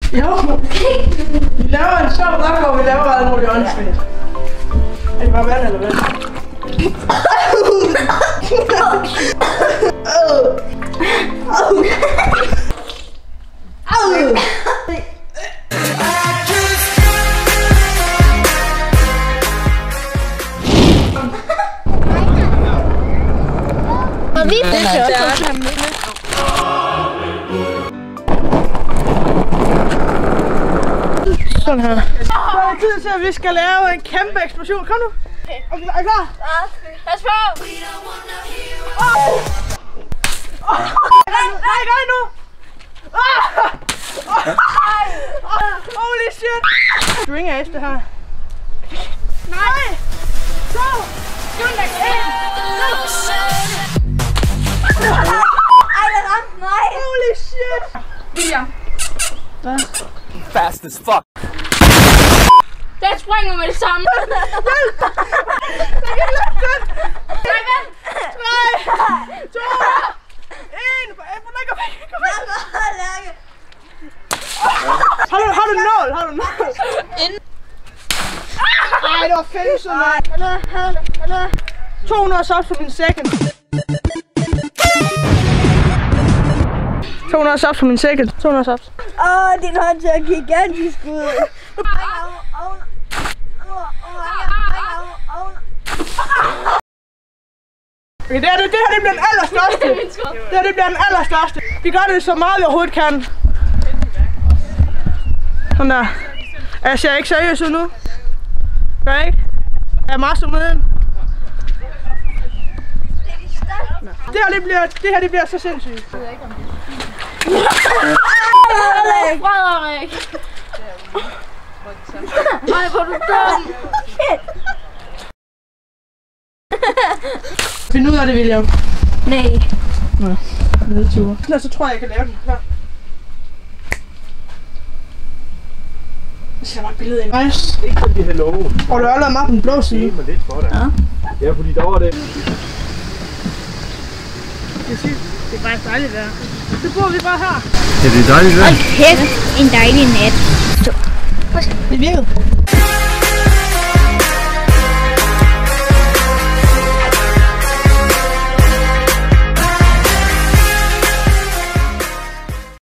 Jo. Vi laver en sjov dag, hvor vi laver alt muligt åndssvagt. Er det bare vand eller hvad? Sådan her. Så er det tid til, at vi skal lave en kæmpe eksplosion. Kom nu. Okay, er I klar? Pas på! Nej, gør det nu! Holy shit! String af det her. Nej! 2! Ej, den ramte mig! Holy shit! William. Hvad? Fast as fuck. Den springer med det samme. Hjælp! Jeg kan ikke løfte den! 3, 2, 1! Hvor lækker vi? Kom ind! Har du nål? Har du nål? Ej, det var fedt sådan noget. 200 subs på min second. 200 subs på min second. 200 subs. Din hånd ser gigantisk ud. Okay, det her det bliver den allerstørste. Det bliver den allerstørste. Vi gør det så meget vi overhovedet kan. Sådan der. Jeg ser ikke seriøs ud nu. Gør jeg ikke? Jeg er meget som med. Det her bliver så sindssygt. Frederik! Nej, hvor du dum! Find ud af det, William. Nej. Nå, nedture. Så tror jeg kan lave den. Klar. Jeg ser bare et billede ind. Nice. Ikke fordi hello. Og du har allerede meget på den blå side. Det er lidt for dig. Ja, fordi der var det. Det er sygt. Det er faktisk dejligt der. Så bor vi bare her. Ja, det er dejligt der. Hold kæft, en dejlig nat. Det virkede.